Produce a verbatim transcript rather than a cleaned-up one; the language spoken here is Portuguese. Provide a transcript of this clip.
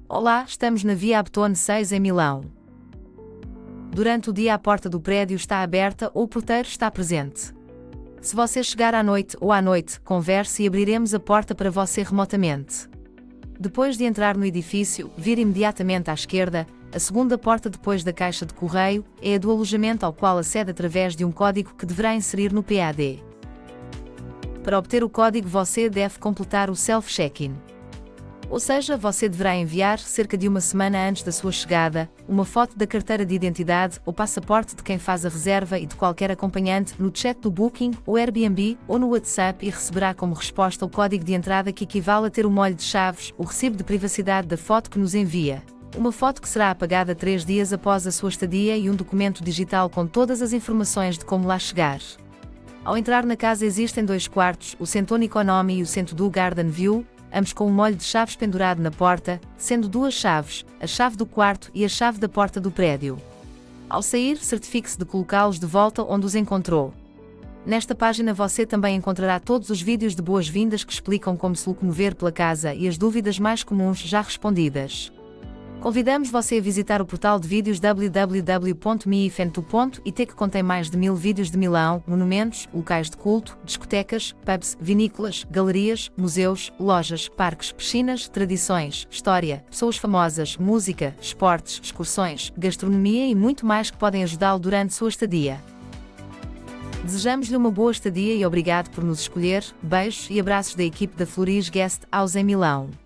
Olá, estamos na Via Abtone seis em Milão. Durante o dia a porta do prédio está aberta ou o porteiro está presente. Se você chegar à noite ou à noite, converse e abriremos a porta para você remotamente. Depois de entrar no edifício, vire imediatamente à esquerda. A segunda porta depois da caixa de correio é a do alojamento ao qual acede através de um código que deverá inserir no P A D. Para obter o código você deve completar o self-check-in. Ou seja, você deverá enviar, cerca de uma semana antes da sua chegada, uma foto da carteira de identidade ou passaporte de quem faz a reserva e de qualquer acompanhante no chat do Booking ou Airbnb ou no WhatsApp e receberá como resposta o código de entrada que equivale a ter o molho de chaves, o recibo de privacidade da foto que nos envia. Uma foto que será apagada três dias após a sua estadia e um documento digital com todas as informações de como lá chegar. Ao entrar na casa existem dois quartos, o Centone Economy e o Centudu Garden View, ambos com um molho de chaves pendurado na porta, sendo duas chaves, a chave do quarto e a chave da porta do prédio. Ao sair, certifique-se de colocá-los de volta onde os encontrou. Nesta página você também encontrará todos os vídeos de boas-vindas que explicam como se locomover pela casa e as dúvidas mais comuns já respondidas. Convidamos você a visitar o portal de vídeos w w w ponto mi ifentu ponto i t que contém mais de mil vídeos de Milão, monumentos, locais de culto, discotecas, pubs, vinícolas, galerias, museus, lojas, parques, piscinas, tradições, história, pessoas famosas, música, esportes, excursões, gastronomia e muito mais que podem ajudá-lo durante sua estadia. Desejamos-lhe uma boa estadia e obrigado por nos escolher. Beijos e abraços da equipe da Floris Guest House em Milão.